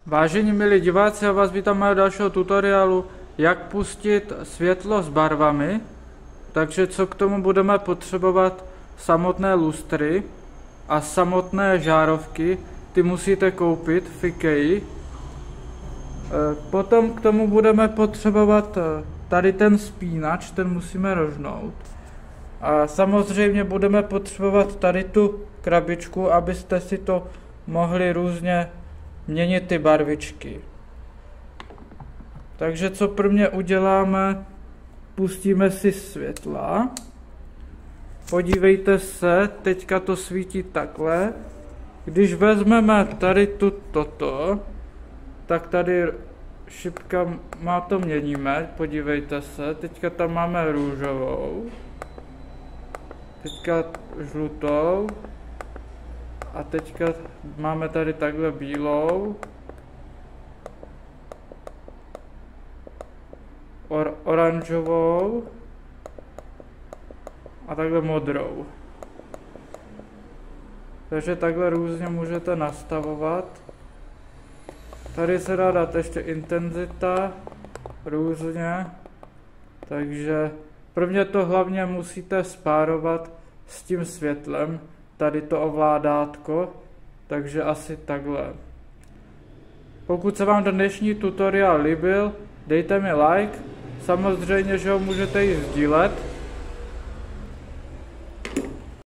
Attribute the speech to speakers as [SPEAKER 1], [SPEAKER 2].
[SPEAKER 1] Vážení milí diváci, já vás vítám mého dalšího tutoriálu, jak pustit světlo s barvami. Takže co k tomu budeme potřebovat? Samotné lustry a samotné žárovky, ty musíte koupit v IKEA. Potom k tomu budeme potřebovat tady ten spínač, ten musíme rožnout. A samozřejmě budeme potřebovat tady tu krabičku, abyste si to mohli různě měnit ty barvičky. Takže co prvně uděláme, pustíme si světla. Podívejte se, teďka to svítí takhle. Když vezmeme tady toto, tak tady šipka má to měníme, podívejte se, teďka tam máme růžovou, teďka žlutou a teďka máme tady takhle bílou, oranžovou a takhle modrou. Takže takhle různě můžete nastavovat. Tady se dá dát ještě intenzita, různě. Takže prvně to hlavně musíte spárovat s tím světlem, tady to ovládátko, takže asi takhle. Pokud se vám dnešní tutoriál líbil, dejte mi like, samozřejmě, že ho můžete i sdílet.